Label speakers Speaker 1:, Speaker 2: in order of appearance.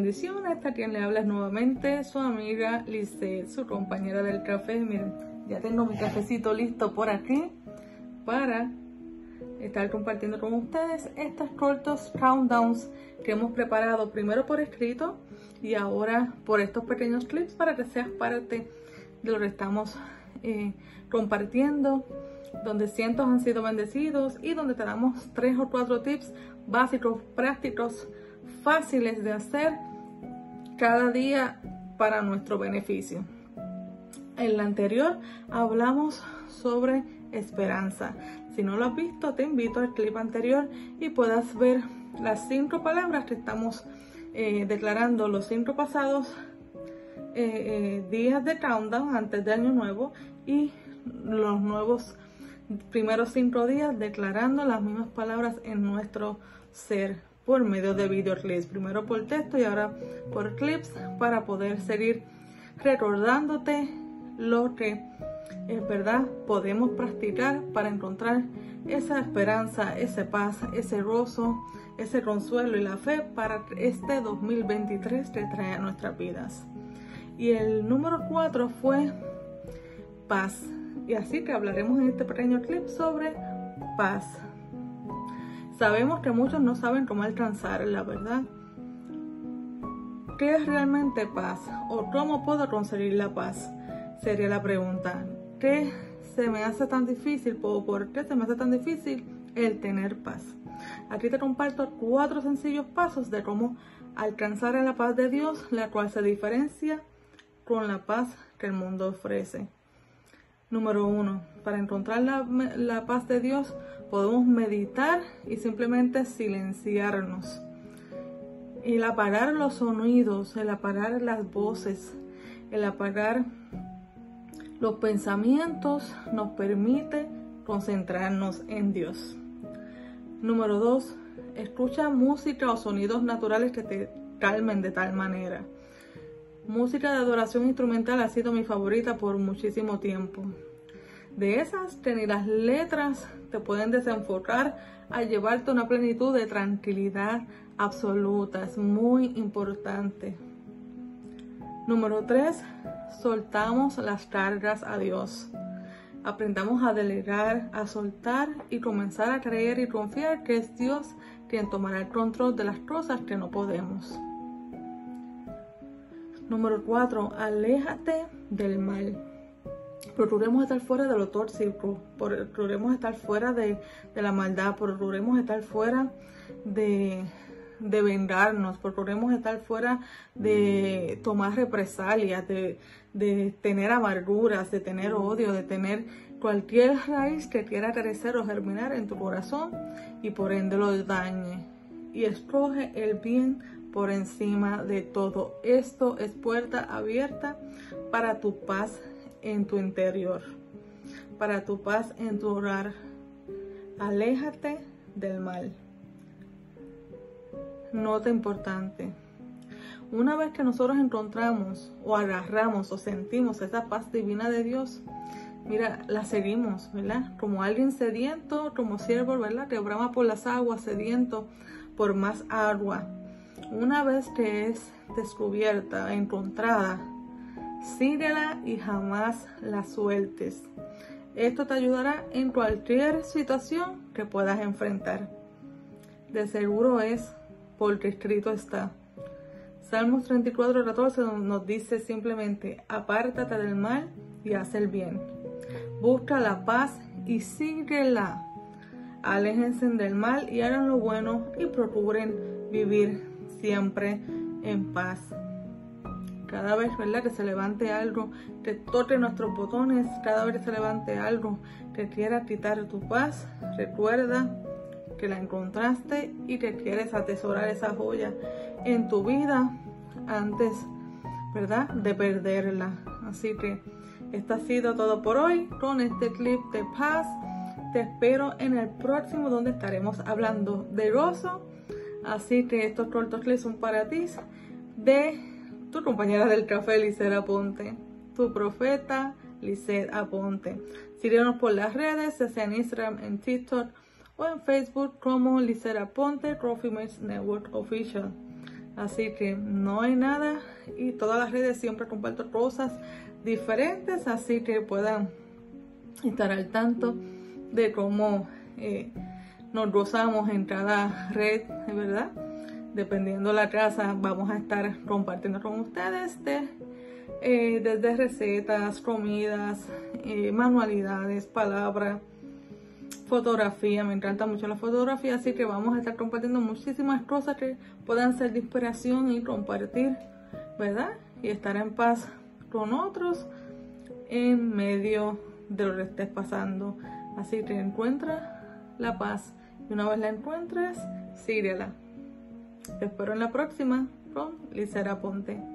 Speaker 1: Bendiciones, esta quien le habla es nuevamente su amiga Lizeth, su compañera del café. Miren, ya tengo mi cafecito listo por aquí para estar compartiendo con ustedes estos cortos countdowns que hemos preparado primero por escrito y ahora por estos pequeños clips para que seas parte de lo que estamos compartiendo, donde cientos han sido bendecidos y donde te damos 3 o 4 tips básicos, prácticos, fáciles de hacer cada día para nuestro beneficio. En la anterior hablamos sobre esperanza. Si no lo has visto, te invito al clip anterior y puedas ver las 5 palabras que estamos declarando los 5 pasados días de countdown antes de Año Nuevo y los nuevos primeros 5 días declarando las mismas palabras en nuestro ser por medio de videoclips, primero por texto y ahora por clips, para poder seguir recordándote lo que es verdad podemos practicar para encontrar esa esperanza, ese paz, ese gozo, ese consuelo y la fe para este 2023 que trae a nuestras vidas. Y el número 4 fue paz. Y así que hablaremos en este pequeño clip sobre paz. Sabemos que muchos no saben cómo alcanzarla, ¿verdad? ¿Qué es realmente paz? ¿O cómo puedo conseguir la paz? Sería la pregunta. ¿Qué se me hace tan difícil? ¿O por qué se me hace tan difícil el tener paz? Aquí te comparto 4 sencillos pasos de cómo alcanzar la paz de Dios, la cual se diferencia con la paz que el mundo ofrece. Número 1. Para encontrar la paz de Dios podemos meditar y simplemente silenciarnos. El apagar los sonidos, el apagar las voces, el apagar los pensamientos nos permite concentrarnos en Dios. Número 2. Escucha música o sonidos naturales que te calmen de tal manera. Música de adoración instrumental ha sido mi favorita por muchísimo tiempo. De esas que ni las letras te pueden desenfocar a llevarte a una plenitud de tranquilidad absoluta. Es muy importante. Número 3. Soltamos las cargas a Dios. Aprendamos a delegar, a soltar y comenzar a creer y confiar que es Dios quien tomará el control de las cosas que no podemos. Número 4. Aléjate del mal. Procuremos estar fuera de lo tóxico, procuremos estar fuera de la maldad, procuremos estar fuera de vengarnos, procuremos estar fuera de tomar represalias, de tener amarguras, de tener odio, de tener cualquier raíz que quiera crecer o germinar en tu corazón y por ende lo dañe. Y escoge el bien por encima de todo. Esto es puerta abierta para tu paz en tu interior, para tu paz en tu hogar. Aléjate del mal. Nota importante: una vez que nosotros encontramos o agarramos o sentimos esa paz divina de Dios, mira, la seguimos, ¿verdad? Como alguien sediento, como siervo, ¿verdad? Que brama por las aguas, sediento por más agua. Una vez que es descubierta, encontrada, síguela y jamás la sueltes. Esto te ayudará en cualquier situación que puedas enfrentar. De seguro es porque escrito está. Salmos 34:14 nos dice simplemente: apártate del mal y haz el bien. Busca la paz y síguela. Aléjense del mal y hagan lo bueno y procuren vivir siempre en paz. Cada vez, ¿verdad?, que se levante algo que toque nuestros botones, cada vez que se levante algo que quiera quitar tu paz, recuerda que la encontraste y que quieres atesorar esa joya en tu vida antes, ¿verdad?, de perderla. Así que esto ha sido todo por hoy con este clip de paz. Te espero en el próximo, donde estaremos hablando de gozo. Así que estos cortos clips son para ti, de tu compañera del café, Lizeth Aponte, tu profeta, Lizeth Aponte. Síguenos por las redes, ya sea en Instagram, en TikTok o en Facebook como Lizeth Aponte, Coffee Mates Network Official. Así que no hay nada, y todas las redes siempre comparto cosas diferentes, así que puedan estar al tanto de cómo nos gozamos en cada red, ¿verdad? Dependiendo la casa, vamos a estar compartiendo con ustedes desde recetas, comidas, manualidades, palabras, fotografía. Me encanta mucho la fotografía, así que vamos a estar compartiendo muchísimas cosas que puedan ser de inspiración y compartir, ¿verdad? Y estar en paz con otros en medio de lo que estés pasando. Así que encuentra la paz, y una vez la encuentres, síguela. Te espero en la próxima con Lizera Ponte.